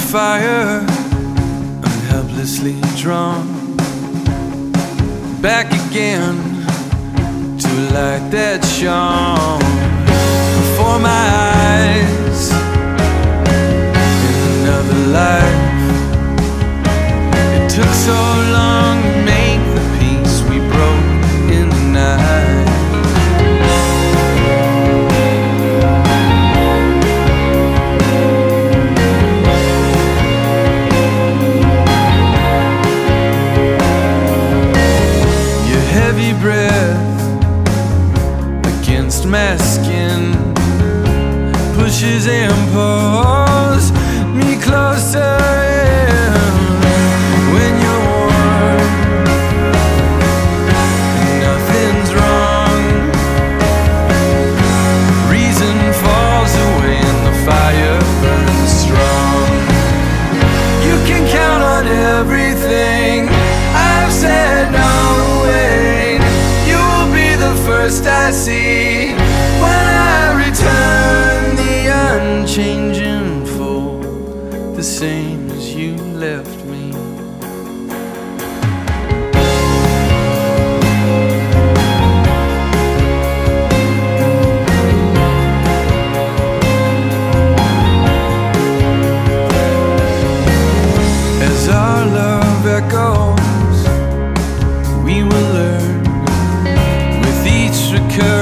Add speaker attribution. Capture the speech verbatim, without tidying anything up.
Speaker 1: fire, I'm helplessly drawn back again to a light that shone before my eyes in another life. It took so long to make the peace we broke in the night. Heavy breath against my skin pushes and pulls me closer in. When you're warm, nothing's wrong. Reason falls away and the fire burns strong. You can count on everything I've said no way. First I see when I return, the unchanging full, the same as you left me. As our love echoes, we will learn with each recurrence